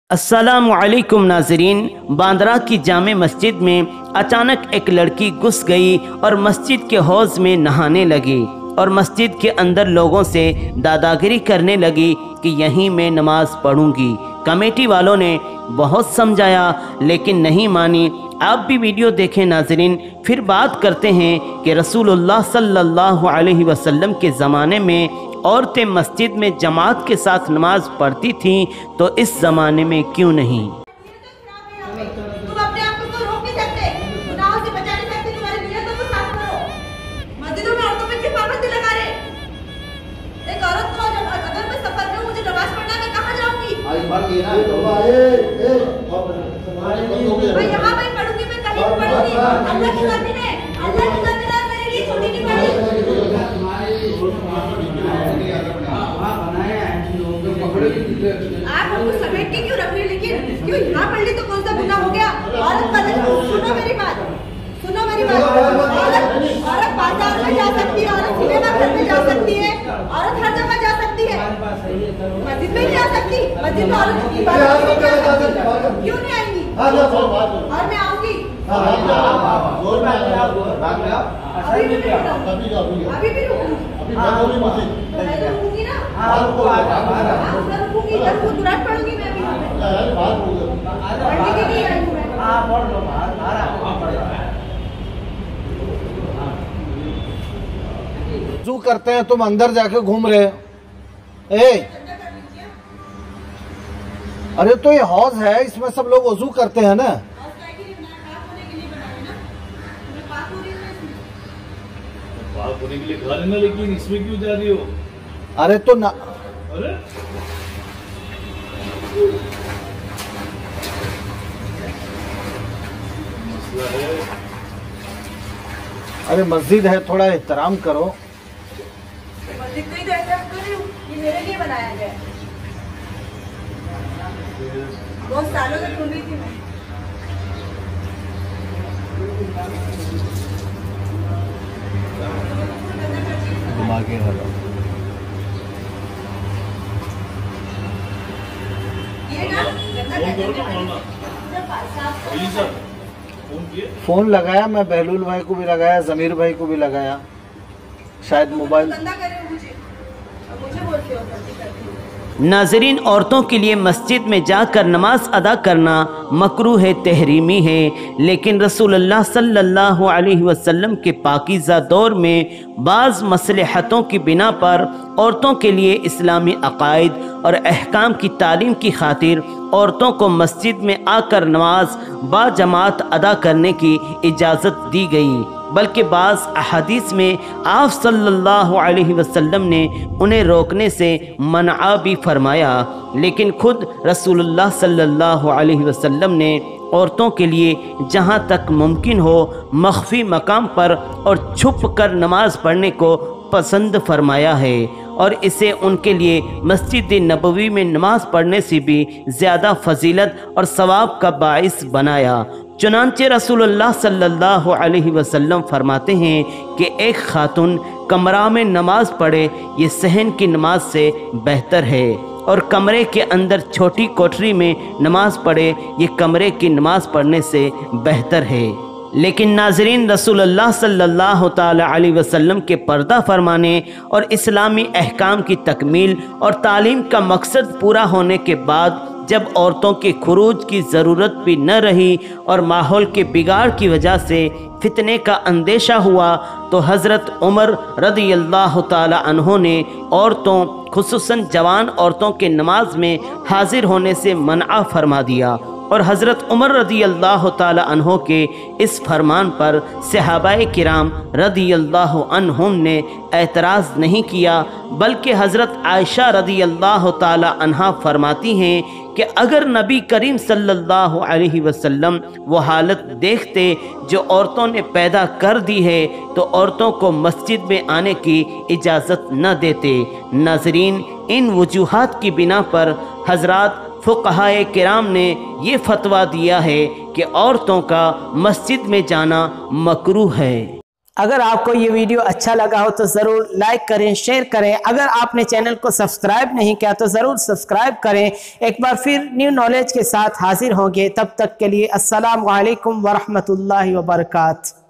अस्सलामु अलैकुम नाज़रीन। बांद्रा की जामे मस्जिद में अचानक एक लड़की घुस गई और मस्जिद के हौज में नहाने लगी और मस्जिद के अंदर लोगों से दादागिरी करने लगी कि यहीं मैं नमाज पढ़ूंगी। कमेटी वालों ने बहुत समझाया लेकिन नहीं मानी। आप भी वीडियो देखें नाज़रीन। फिर बात करते हैं कि रसूलुल्लाह सल्लल्लाहु अलैहि वसल्लम के ज़माने में औरतें मस्जिद में जमात के साथ नमाज पढ़ती थीं, तो इस ज़माने में क्यों नहीं। तुम अपने आप को रोक नहीं सकते, गुनाहों से बचा नहीं सकते, तुम्हारी नियतों को साफ करो। मस्जिदों में औरतों पे क्यों पाबंदी लगा रहे? एक औरत को जब अगर मैं सफर में मुझे नमाज पढ़ना है, मैं कहाँ जाऊँगी? मैं यहाँ पे पढ़ूंगी, मैं कहीं पढ़ूंगी। अल्लाह की मर्जी है, अल्लाह की मर्जी है, मेरे लिए छोटी नहीं पड़ी। आप हमको समेट के क्यों रख रहे हैं? लेकिन क्यों यहाँ पढ़ ली तो कौन सा गुनाह हो गया? औरत सुनो मेरी बात, सुनो मेरी बात। औरत बाजार में जा सकती है, औरत सिनेमा घर में जा सकती है, औरत हर जगह जा सकती है, मस्जिद में नहीं आ सकती। मस्जिद में औरत क्यों नहीं आएंगी? और मैं आऊंगी अभी भी रुकूंगी ना, रुकूंगी तुरंत पढ़ूंगी मैं अभी पढ़ने के लिए आई हूँ मैं। वजू करते हैं, तुम अंदर जाके घूम रहे हो। अरे तो ये हौज है, इसमें सब लोग वजू करते हैं ना। पाक होने के लिए खा लेना, लेकिन इसमें क्यों जा रही हो? अरे तो ना, अरे मसला है। अरे मस्जिद है, थोड़ा एहतराम करो। मस्जिद में तो ऐसा कर रही हूँ, ये मेरे लिए बनाया गया है। बहुत सालों से ढूंढ रही थी मैं। दिमागी हालत। ये ना फोन लगाया, मैं बहलूल भाई को भी लगाया, जमीर भाई को भी लगाया, शायद मोबाइल। गंदा कर रहे हो मुझे बोलते हो गलती करती हो। नाज़रीन, औरतों के लिए मस्जिद में जाकर नमाज अदा करना मकरूह है, तहरीमी है, लेकिन रसूलुल्लाह सल्लल्लाहु अलैहि वसल्लम के पाकीज़ा दौर में बाज़ मसलहतों की बिना पर औरतों के लिए इस्लामी अकायद और अहकाम की तालीम की खातिर औरतों को मस्जिद में आकर नमाज बाजमात अदा करने की इजाज़त दी गई। बल्कि बाज़ अहादीस में आप सल्लल्लाहु अलैहि वसल्लम ने उन्हें रोकने से मना भी फरमाया, लेकिन खुद रसूलुल्लाह सल्लल्लाहु अलैहि वसल्लम ने औरतों के लिए जहां तक मुमकिन हो मख्फी मकाम पर और छुप कर नमाज पढ़ने को पसंद फरमाया है और इसे उनके लिए मस्जिद नबवी में नमाज पढ़ने से भी ज़्यादा फजीलत और सवाब का बाइस बनाया। चुनांचे रसूलुल्लाह सल्लल्लाहु अलैहि वसल्लम फरमाते हैं कि एक खातून कमरा में नमाज पढ़े ये सहन की नमाज से बेहतर है, और कमरे के अंदर छोटी कोठरी में नमाज पढ़े ये कमरे की नमाज पढ़ने से बेहतर है। लेकिन नाज़रीन, रसूलुल्लाह सल्लल्लाहु ताला अलैहि वसल्लम के पर्दा फरमाने और इस्लामी अहकाम की तकमील और तालीम का मकसद पूरा होने के बाद जब औरतों के खुरूज की ज़रूरत भी न रही और माहौल के बिगाड़ की वजह से फितने का अंदेशा हुआ, तो हज़रत उमर रज़ियल्लाहु ताला अन्हो ने औरतों खुसूसन जवान औरतों के नमाज में हाजिर होने से मना फरमा दिया, और हज़रत उमर रज़ियल्लाहु ताला अन्हो के इस फरमान पर सहाबाए किराम रज़ियल्लाहु अन्हुम ने एतराज़ नहीं किया, बल्कि हज़रत आयशा रज़ियल्लाहु ताला अन्हा फरमाती हैं कि अगर नबी करीम सल्लल्लाहु अलैहि वसल्लम वो हालत देखते जो औरतों ने पैदा कर दी है, तो औरतों को मस्जिद में आने की इजाज़त न देते। नाज़रीन, इन वजूहात की बिना पर हज़रात फुक़हाए किराम ने ये फतवा दिया है कि औरतों का मस्जिद में जाना मकरूह है। अगर आपको ये वीडियो अच्छा लगा हो तो ज़रूर लाइक करें, शेयर करें। अगर आपने चैनल को सब्सक्राइब नहीं किया तो ज़रूर सब्सक्राइब करें। एक बार फिर न्यू नॉलेज के साथ हाजिर होंगे, तब तक के लिए अस्सलाम वालेकुम वरहमतुल्लाहि वबरकातुहू।